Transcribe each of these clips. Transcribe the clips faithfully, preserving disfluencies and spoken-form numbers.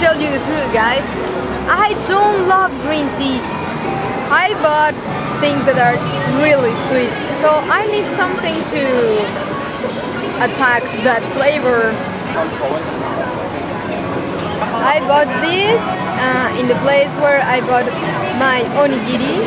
tell you the truth, guys. I don't love green tea. I bought things that are really sweet, so I need something to attack that flavor. I bought this uh, in the place where I bought my onigiri.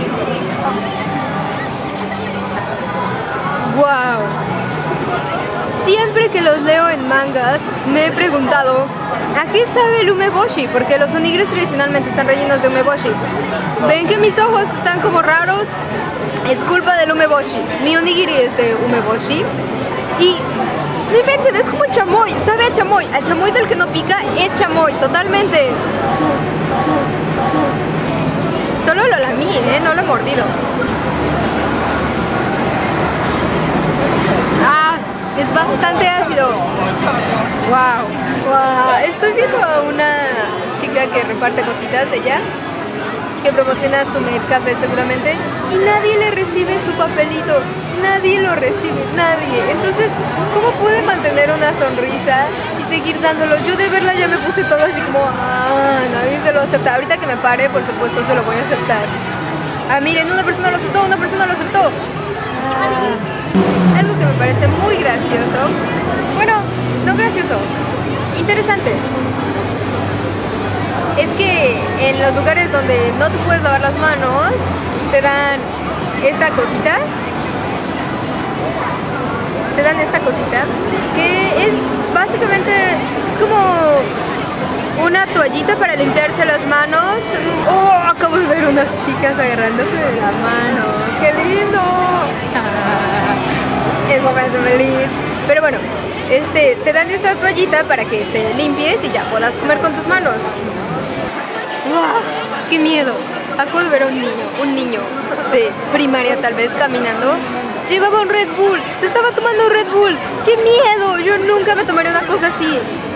Wow. Siempre que los leo en mangas me he preguntado ¿a qué sabe el umeboshi? Porque los onigiris tradicionalmente están rellenos de umeboshi. ¿Ven que mis ojos están como raros? Es culpa del umeboshi. Mi onigiri es de umeboshi. Y no inventen, es como el chamoy, sabe a chamoy. Al chamoy del que no pica es chamoy, totalmente. Solo lo lamí, ¿eh? No lo he mordido. Ah, es bastante ácido. Wow. Wow. Estoy viendo a una chica que reparte cositas, ella, que promociona su Café seguramente, y nadie le recibe su papelito. Nadie lo recibe, nadie. Entonces, ¿cómo puede mantener una sonrisa y seguir dándolo? Yo de verla ya me puse todo así como, ah, nadie se lo acepta. Ahorita que me pare, por supuesto, se lo voy a aceptar. Ah, miren, una persona lo aceptó, una persona lo aceptó. Ah, algo que me parece muy gracioso. Bueno, no gracioso, interesante. Es que en los lugares donde no te puedes lavar las manos, te dan esta cosita. Te dan esta cosita que es básicamente, es como una toallita para limpiarse las manos. Oh, acabo de ver unas chicas agarrándose de la mano. ¡Qué lindo! Eso me hace feliz. Pero bueno, este, te dan esta toallita para que te limpies y ya puedas comer con tus manos. ¡Wow! ¡Qué miedo! Acabo de ver a un niño, un niño de primaria tal vez caminando. Llevaba un Red Bull, se estaba tomando un Red Bull. ¡Qué miedo! Yo nunca me tomaría una cosa así.